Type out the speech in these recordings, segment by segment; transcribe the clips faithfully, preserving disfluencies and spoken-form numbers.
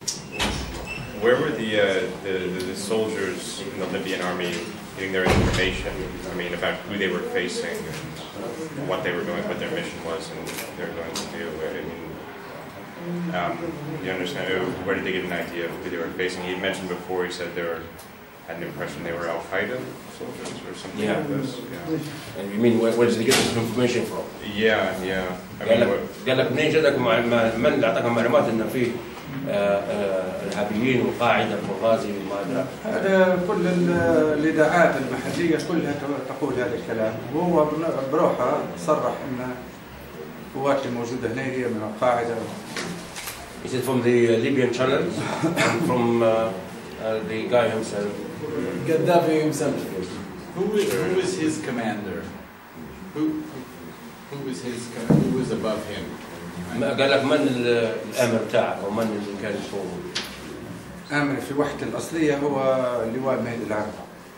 Where were the, uh, the, the the soldiers in the Libyan army getting their information? I mean, about who they were facing and what they were doing, what their mission was, and what they were going to do. I mean, um, you understand? Where did they get an idea of who they were facing? He mentioned before. He said they were had an impression they were Al Qaeda soldiers or something yeah. like this. Yeah. And you mean where, where did they get this information from? Yeah, yeah. I قال mean, لك what, قال لك منين جاتك من اللي اعطاكم معلومات انه في ارهابيين وقاعده بنغازي وما ادري. هذا كل الاذاعات المحليه كلها تقول هذا الكلام، وهو بروحه صرح ان القوات الموجوده هنا هي من القاعده. Is it from the Libyan channels and from uh, uh, the guy himself? Gaddafi himself. Who is who is his commander? Who who is his who was above him? قال لك من الامر تاعك او من اللي كان فوقه؟ امر في وحدته الاصليه هو لواء مهدي العربي.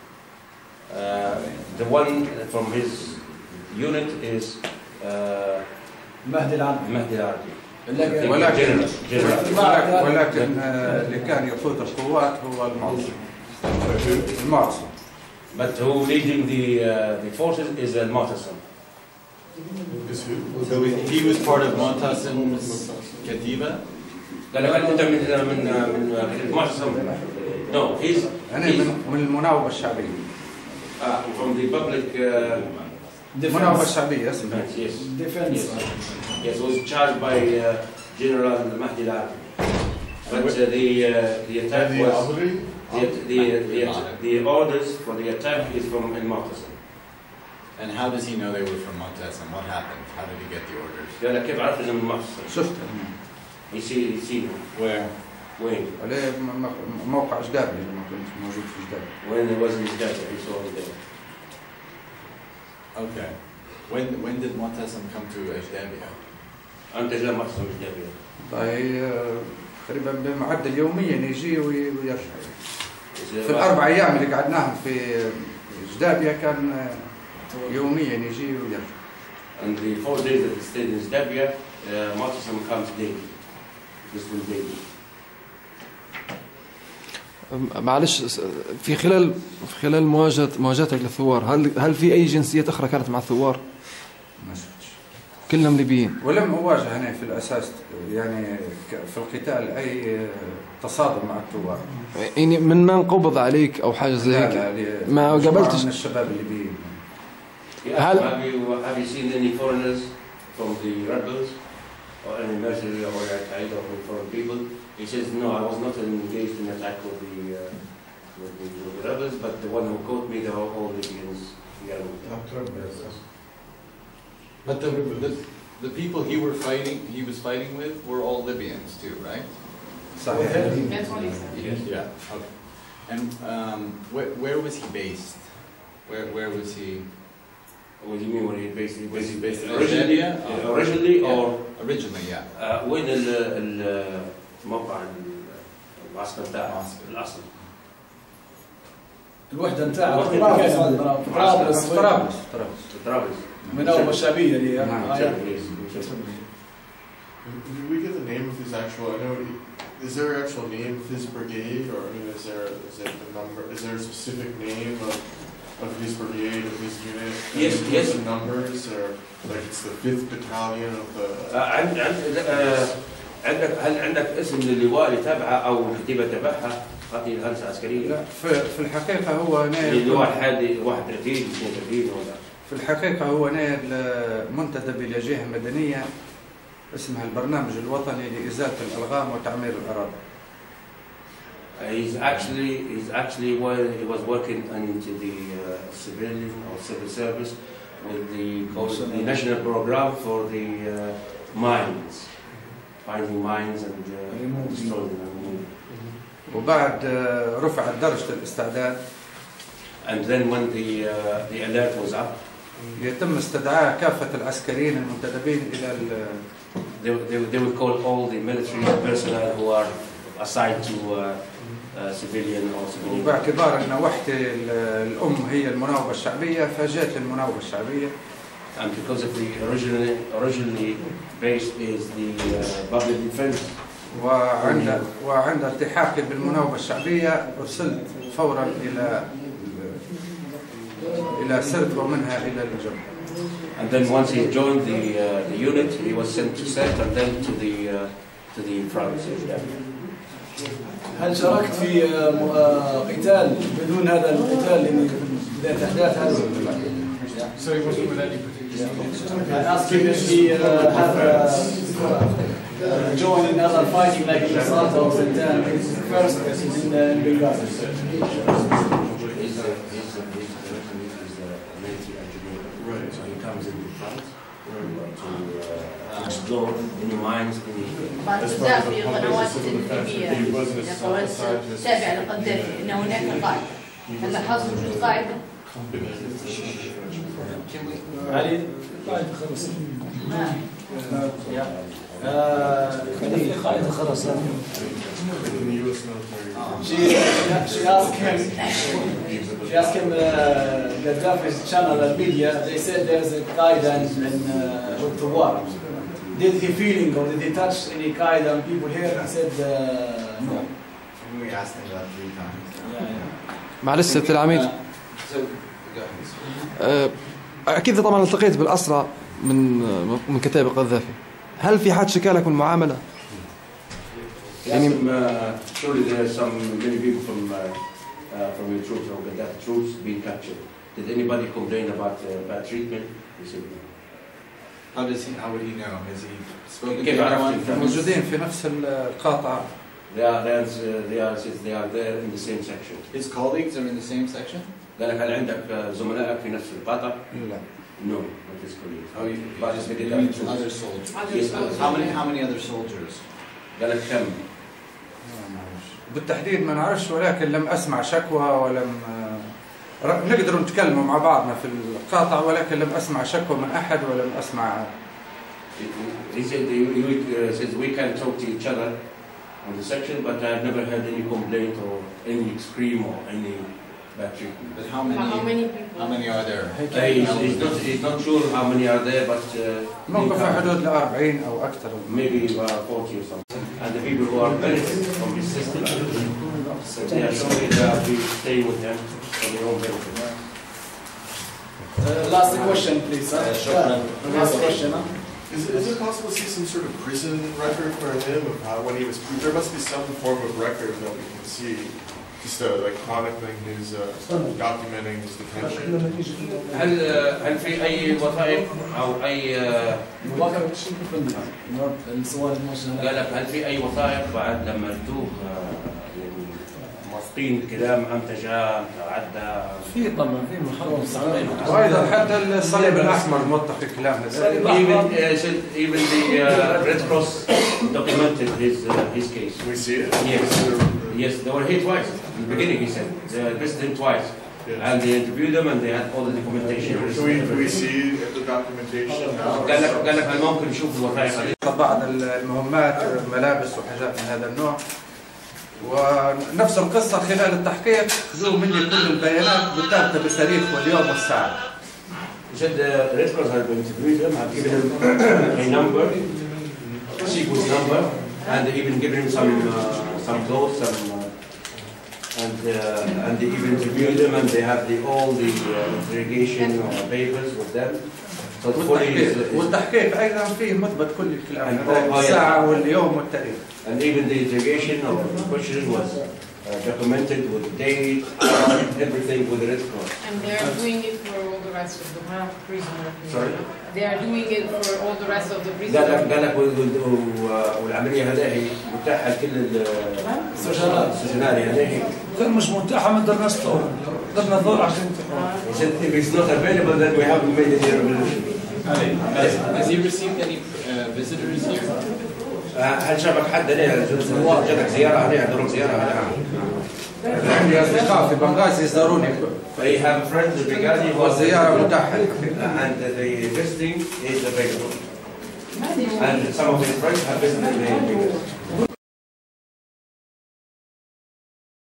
The one from his unit is مهدي العربي. مهدي العربي. ولكن ولكن اللي كان يقود القوات هو المعتصم. المعتصم. But who leading the uh, the forces is al-Mu'tasim. So he was part of Mu'tasim's Katiba? قال لك انت من من من المعتصم. No, he's أنا من من المناوبة الشعبية. Ah, from the public uh, المناوبة الشعبية اسمها. Yes. Defense. Yes. Yes, was charged by uh, General Mahdi al-Arbi. But uh, the uh, the attack was the the, the the orders for the attack is from al-Mu'tasim. And how does he know they were from Mu'tasim? What happened? How did he get the orders? قال لك كيف عرف انه من المعتصم؟ شفته. He see he seen Where? وين؟ عليه موقع جدابي لما كنت موجود في جدابي. When there was his data, he saw his data. Okay. When when did Mu'tasim come to Ajdabia? أنت جاء معتصم جدابي. طيب تقريبا بمعدل يوميا يجي ويرجع. في الأربع أيام اللي قعدناهم في جدابيا كان يوميا يجي ويرجع. And the four days that he stayed in Judabia, uh, Mu'tasim comes daily. This will daily. معلش في خلال في خلال مواجهة مواجهتك للثوار، هل هل في أي جنسيات أخرى كانت مع الثوار؟ ما شفتش. كلهم ليبيين. ولم أواجه هنا في الأساس يعني في القتال أي تصادم مع الثوار. يعني من من قبض عليك أو حاجة زي هيك؟ لا لا ما قابلتش من الشباب الليبيين. هل have you have you seen any foreigners from the rebels or any mercenary or Al-Qaeda or foreign people? He says no, I was not engaged in attack with the, uh, with the with the rebels, but the one who caught me, they were all Libyans. But the, the the people he were fighting, he was fighting with, were all Libyans too, right? صحيح. That's what he said. Yes. Yeah. Okay. And um, where where was he based? Where where was he? What do you mean when he basically Was he based in originally Ajdabia? yeah, originally Yeah. or Originally, yeah. uh, وين ال ال موقع المعسكر تاعه الأصل؟ الوحدة نتاعها الوحدة في طرابلس. طرابلس. طرابلس. المناوبة الشعبية اللي هي. Did we get the name of his actual? I know. Is there an actual name of his brigade, or I mean, is there is it the number? Is there a specific name of of his brigade, of his unit? Yes, yes. The numbers, or like it's the fifth battalion of the. عند عند عندك هل عندك اسم للواء اللي تابعه او الكتيبه تبعها هذه الهندسه العسكريه؟ لا في في الحقيقة هو نائب. اللواء الحادي واحد وثلاثين اثنين وثلاثين ولا؟ في الحقيقة هو نائب منتدب إلى جهة مدنية اسمها البرنامج الوطني لإزالة الألغام وتعمير الأراضي. He's actually he's actually while he was working into the uh, civilian or civil service with the, the national program for the uh, mines, finding mines and uh, destroying them. وبعد رفعت درجة الاستعداد. And then when the uh, the alert was up, يتم استدعاء كافة العسكريين المنتدبين إلى ال. They, they, they would call all the military personnel who are assigned to uh, uh, civilian or civilian. وباعتبار أن وحدة الأم هي المناوبة الشعبية فجاءت للمناوبة الشعبية. And because of the originally originally based is the uh, public defense وعند وعند التحاقي بالمناوبة الشعبية أرسلت فورا إلى إلى سرت ومنها إلى الجبهة. And then once he joined the uh, the unit, he was sent to Sirte and then to the uh, to the front. هل شاركت في قتال بدون هذا القتال اللي بداية أحداث هذا؟ So he wasn't with any particular. I asked him if he uh, had uh, joined in other fighting like in Misrata or Sultan first in Benghazi. He's a, he's a, he's a, he's a military engineer. Right. So he comes in the front to uh, explore any mines, any. بعد في قنوات تدريبية لقنوات تابعة للقذافي أن هناك قاعدة. هل لاحظت وجود قاعدة؟ علي قاعدة خلاص. خليه قاعدة خلاص. In the U S military. She she asked him. She asked him uh, Gaddafi's channel and media. They said there is a qaida in, in uh, the war. Did he feeling or did he touch any qaida and people here? He said uh, no. We asked him that three times. Yeah, yeah. معلش سيادة العميد. أكيد طبعا التقيت بالأسرى من من كتائب القذافي. هل في حد شكى لك من المعاملة؟ يعني surely there are some many people from uh, uh, from your troops or Gaddafi troops being captured. Did anybody complain about uh, bad treatment? He said no. How does he? How would he know? Has he spoken كيف to عرفت anyone? أنت؟ موجودين في نفس القاطعة. They are they are they are they are there in the same section. His colleagues are in the same section. قال لك هل عندك زملائك في نفس القطع؟ لا. No, not his colleagues. Oh, you, But you, they you did mean have other troops. soldiers? Yes, other How many? soldiers. How many other soldiers? قال لك كم؟ بالتحديد ما نعرفش ولكن لم أسمع شكوى ولم نقدر نتكلم مع بعضنا في القاطع ولكن لم أسمع شكوى من أحد ولم أسمع. He said you, you uh, says we can talk to each other on the section, but I've never heard any complaint or any scream or any bad treatment. But how many? How many people? How many are there? Uh, he's, he's not he's not sure how many are there, but uh, موقف في حدود الأربعين أو أكثر. maybe about forty or something. And the people who are benefit from his system, so they are sure they will be staying with him for their own benefit. Uh, last question, please. Huh? Uh, last question. Huh? Is, is it possible to see some sort of prison record for him of how when he was? There must be some form of record that we can see, just uh, like chronicling his, uh, documenting his detention. هل هل في أي وثائق أو أي السؤال الموجه. قال لك هل في أي وثائق بعد لما ردوه يعني واثقين الكلام أمتى جاء أمتى عدى؟ في طبعا في محرم صعبين. وأيضا حتى الصليب الأحمر موثق الكلام هذا. Even uh, said even the uh, Red Cross documented his uh, his case. Can we see it? Yes, yes, they were here twice. In the beginning, he said they visited him twice, Yeah. and they interviewed them and they had all the documentation. Can we, can we see the documentation now? قال لك قال لك هل ممكن نشوف الوثائق؟ بعض المهمات ملابس وحاجات من هذا النوع. ونفس القصة خلال التحقيق خذوا مني كل البيانات مرتبطة بالتاريخ واليوم والساعة. He said the Red Cross had interviewed him, had given him a number, a sequence number, and they even given him some uh, some clothes, some, uh, and uh, and they even interviewed him, and they have the all the uh, interrogation uh, papers with them. So the والتحقيق, fully والتحقيق أيضا فيه مثبت كل الكلام And هذا all- الساعة واليوم والتاريخ. and even the interrogation or the questioning was uh, documented with date, time, everything with the Red Cross. And they are doing it for all the rest of the prisoners. Sorry? They are doing it for all the rest of the قال لك prisoners. قال لك وال- وال- والعمليه هذه متاحه لكل ال- السجناء. السجناء هذه. كان مش متاحة ما درناش طول درنا دور عشان He said if it's not available then we haven't made any revolution. Has, has he received any uh, visitors here? Uh, هل شافك حد هنا جاتك زياره هنا عندهم زياره هنا؟ عندي أصدقاء في بنغازي يزوروني They have friends in Benghazi who are والزيارة متاحة. and the visiting is available. And some of his friends have visited Benghazi.